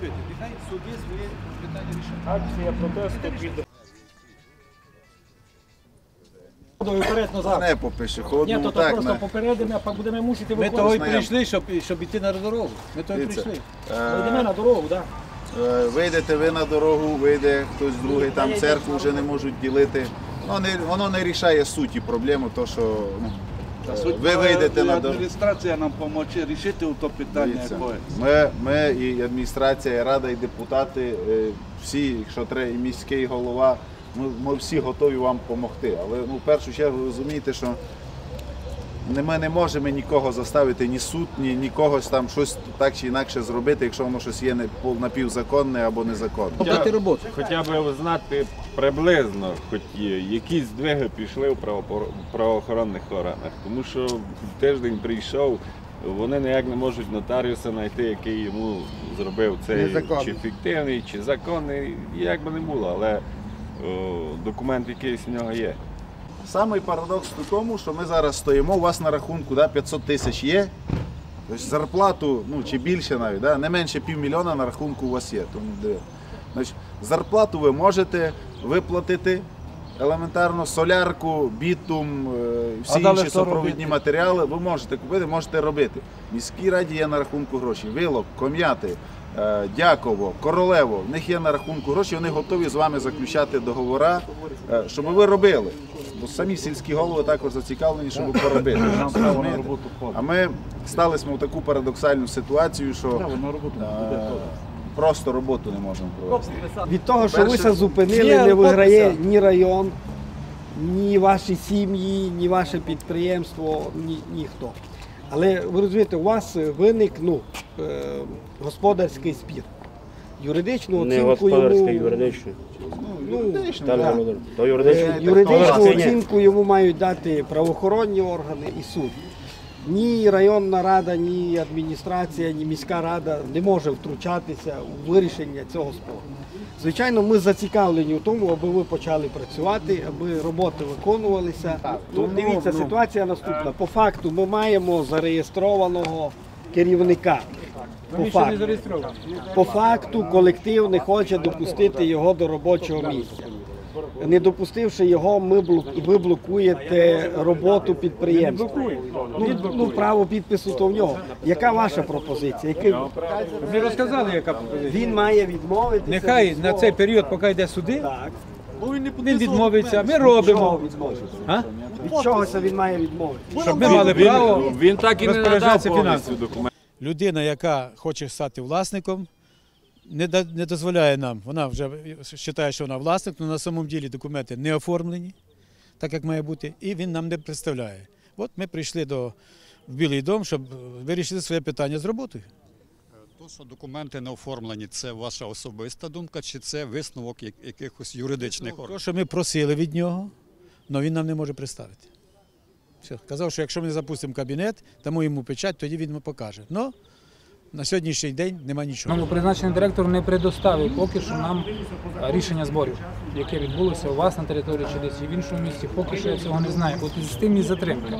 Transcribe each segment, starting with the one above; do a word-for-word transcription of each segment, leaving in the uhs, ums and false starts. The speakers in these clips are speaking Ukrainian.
робити? Нехай суди свої питання рішають. Акція протесту під... Вперед назад. Не по пішохідному, Ні, то так. просто Ми, попередимо, а будемо мусити Ми виходити. того й прийшли, щоб, щоб йти на дорогу. Ми того й Дивіться, прийшли. е, Йдемо на дорогу, так. е, вийдете ви на дорогу, вийде хтось другий, там церкву вже не можуть ділити. Воно не, воно не рішає суті проблеми, то що ну, е, ви вийдете на дорогу. Адміністрація нам допоможе рішити то питання. Дивіться, якось. Ми, ми і адміністрація, і рада, і депутати, е, всі, якщо треба, і міський голова, ми, ми всі готові вам допомогти. Але ну, в першу чергу ви розумієте, що не- ми не можемо нікого заставити, ні суд, ні, ні когось там щось так чи інакше зробити, якщо воно щось є не пол- напівзаконне або незаконне. Робити роботу. Хоча б знати приблизно, хоч якісь здвиги пішли в правопор- правоохоронних органах. Тому що в тиждень прийшов, вони ніяк не можуть нотаріуса знайти, який йому зробив цей чи фіктивний, чи законний, як би не було, але о, документ якийсь в нього є. Самий парадокс в тому, що ми зараз стоїмо, у вас на рахунку да, п'ятсот тисяч є, тобто зарплату, ну чи більше навіть, да, не менше півмільйона на рахунку у вас є. Тому, диви. Значить, зарплату ви можете виплатити елементарно, солярку, бітум, е, всі далі інші що супровідні робити? матеріали ви можете купити, можете робити. В міській раді є на рахунку гроші. Вилок, Ком'яти, е, Дяково, Королево, в них є на рахунку гроші, вони готові з вами заключати договори, е, щоб ви робили. Бо самі сільські голови також зацікавлені, щоб поробити. Розумієте? А ми сталися в таку парадоксальну ситуацію, що е, просто роботу не можемо провести. Від того, що ви Перше- це зупинили, Ні, не виграє подписи. ні район, ні ваші сім'ї, ні ваше підприємство, ні, ніхто. Але ви розумієте, у вас виник ну, е, господарський спір. Юридичну Не оцінку господарське, йому, юридичне. Ну, юридично, так. так. То е, юридичне. юридичну Ні. оцінку йому мають дати правоохоронні органи і суд. Ні районна рада, ні адміністрація, ні міська рада не може втручатися у вирішення цього спору. Звичайно, ми зацікавлені в тому, аби ви почали працювати, аби роботи виконувалися. Ну, дивіться, ситуація наступна. По факту ми маємо зареєстрованого керівника. По факту. По факту колектив не хоче допустити його до робочого місця. Не допустивши його, ми блок- ви блокуєте роботу підприємства. Ну, ну, право підпису то в нього. Яка ваша пропозиція? Який... Ми розказали, яка пропозиція. Він має відмовитися. Нехай від на свого- цей період, поки йде суди, Так. він відмовиться, ми Від чого робимо. відмовитися? А? Від чогося він має відмовитися? Щоб ми мали право Він так і не надав розпоряджатися повністю фінансами. документ. Людина, яка хоче стати власником, не, да- не дозволяє нам. Вона вже вважає, що вона власник, але на самому ділі документи не оформлені, так як має бути, і він нам не представляє. От ми прийшли до, в Білий дом, щоб вирішити своє питання з роботою. То, що документи не оформлені, це ваша особиста думка, чи це висновок як- якихось юридичних Те, органів? що ми просили від нього, але він нам не може представити. Все. Казав, що якщо ми запустимо кабінет, дамо йому печать, тоді він нам покаже. Но на сьогоднішній день немає нічого. Новопризначений директор не предоставив поки що нам е, рішення зборів, яке відбулося у вас на території чи десь в іншому місці. Поки що я цього не знаю. От з тим і затримка.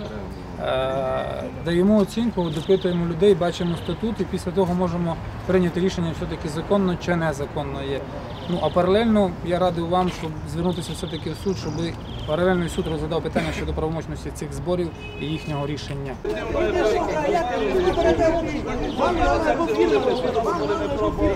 Е, Даємо оцінку, допитуємо людей, бачимо статут і після того можемо прийняти рішення, все-таки законно чи незаконно є. Ну, а паралельно я радив вам, щоб звернутися все-таки в суд, щоб паралельно і суд розглядав питання щодо правомочності цих зборів і їхнього рішення. Вам